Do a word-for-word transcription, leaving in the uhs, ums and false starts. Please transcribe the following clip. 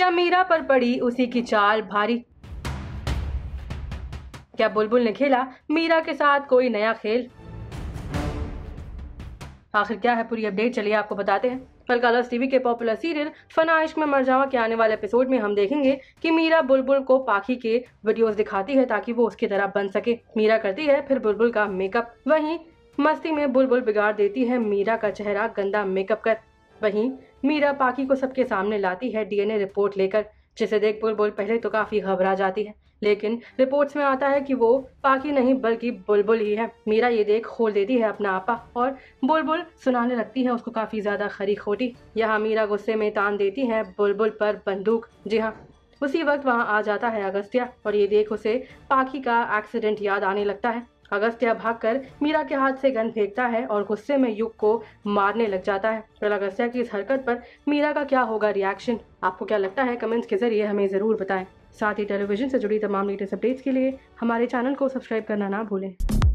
क्या मीरा पर पड़ी उसी की चाल भारी? क्या बुलबुल ने खेला मीरा के साथ कोई नया खेल? आखिर क्या है पूरी अपडेट, चलिए आपको बताते हैं। कल कलर्स टीवी के पॉपुलर सीरियल फना इश्क में मर जावा के आने वाले एपिसोड में हम देखेंगे कि मीरा बुलबुल को पाखी के वीडियोस दिखाती है ताकि वो उसकी तरह बन सके। मीरा करती है फिर बुलबुल का मेकअप, वहीं मस्ती में बुलबुल बिगाड़ देती है मीरा का चेहरा गंदा मेकअप कर। वहीं मीरा पाखी को सबके सामने लाती है डीएनए रिपोर्ट लेकर, जिसे देख बुलबुल पहले तो काफी घबरा जाती है, लेकिन रिपोर्ट्स में आता है कि वो पाखी नहीं बल्कि बुलबुल ही है। मीरा ये देख खोल देती है अपना आपा और बुलबुल सुनाने लगती है उसको काफी ज्यादा खरी खोटी। यहाँ मीरा गुस्से में तान देती है बुलबुल पर बंदूक। जी हाँ, उसी वक्त वहाँ आ जाता है अगस्त्या और ये देख उसे पाखी का एक्सीडेंट याद आने लगता है। अगस्त्या भागकर मीरा के हाथ से गन फेंकता है और गुस्से में युग को मारने लग जाता है। फिर अगस्त्या की इस हरकत पर मीरा का क्या होगा रिएक्शन, आपको क्या लगता है कमेंट्स के जरिए हमें ज़रूर बताएं। साथ ही टेलीविजन से जुड़ी तमाम लेटेस्ट अपडेट्स के लिए हमारे चैनल को सब्सक्राइब करना ना भूलें।